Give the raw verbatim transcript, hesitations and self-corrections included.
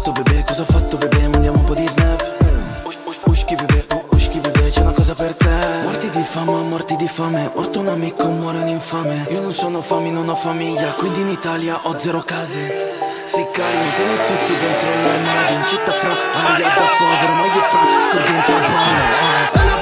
fatto bebè, cosa ho fatto bebè, mandiamo un po' di snap. Ush, ush, ushki bebè, uh, ushki bebè, c'è una cosa per te. Morti di fama, morti di fame, morto un amico, muore un infame. Io non sono fami, non ho famiglia, quindi in Italia ho zero case. Si cari, non tieni tutto dentro l'armadio, in città fra aria da povero, ma io fra sto dentro al bar.